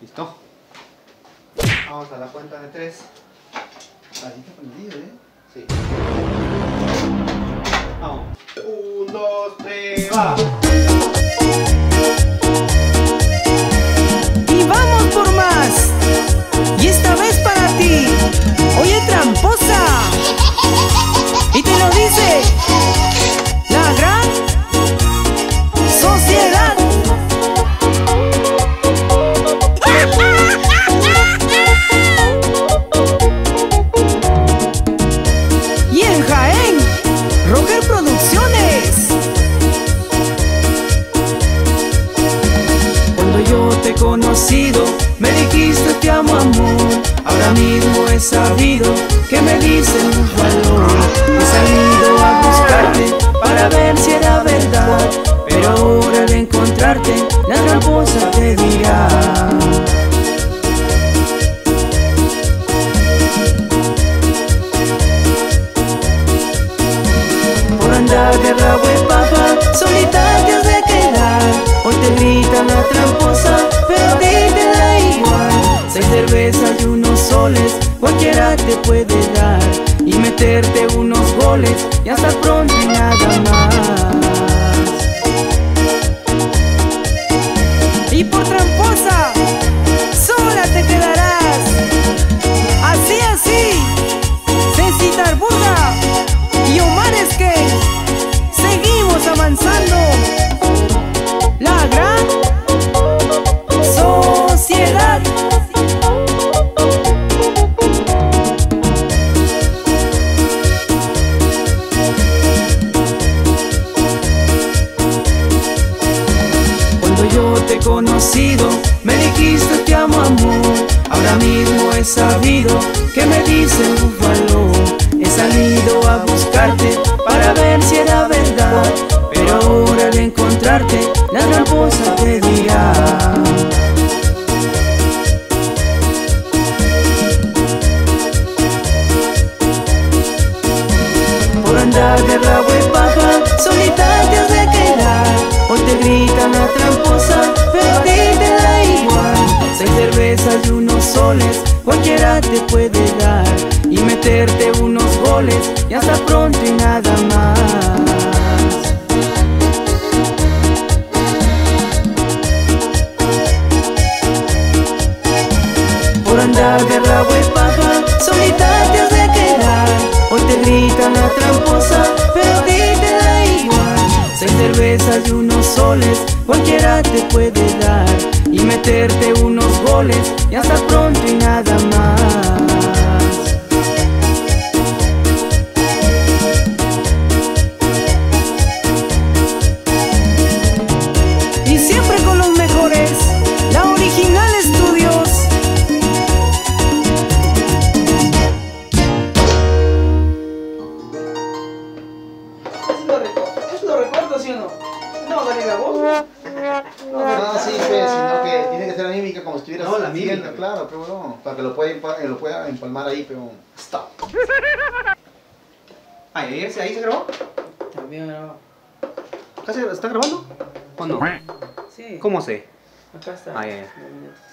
¿Listo? Vamos a la cuenta de 3. Ahí está prendido, ¿eh? Sí. Vamos. 1, 2, 3, va. Y vamos por más. Y esta vez para ti. Oye, tramposa. Y te lo dice la gran sociedad. Y en Jaén, Rocker Producciones. Cuando yo te he conocido, me dijiste te amo, amor. Ahora mismo he sabido que me dicen un valor. He salido a buscarte para ver si era verdad, pero ahora al encontrarte, la tramposa te dirá: por andar de rabo en paja, solita te has de quedar. Hoy te grita la tramposa, pero a ti te da igual. 6 cervezas y unos soles, cualquiera te puede dar, y meterte unos goles, y hasta pronto y nada más. Y por tramposa, sola te quedarás. Así, así, Cecita Arbuda y Omar es que seguimos avanzando. La gran sociedad. Cuando yo te he conocido, me dijiste te amo, amor. Ahora mismo he sabido que me dicen un valor. He salido a buscarte para ver si era verdad, pero ahora al encontrarte, la tramposa te dirá: por andar de rabo en paja, solita te has de quedar. Hoy te grita la tramposa, pero a ti te da igual. 6 cervezas y unos soles, cualquiera te puede dar, y meterte unos goles, y hasta pronto y nada más. Por andar de rabo en paja, solita te has de quedar. Hoy te grita la tramposa, pero a ti te da igual. 6 cervezas y unos soles, cualquiera te puede dar, y meterte unos goles, y hasta pronto y nada más. Y siempre con los mejores, la Original Studios. ¿Eso lo recuerdo, sí o no? No, Dani, la voz. No, sí, pues, sino que tiene que ser la mímica como si estuvieras No, la haciendo, mímica. claro, pero no, para que lo pueda empalmar ahí, pero stop. Ahí se grabó. También grabó. ¿Acá se está grabando? ¿O no? Sí. ¿Cómo sé? Acá está. Ah, ya.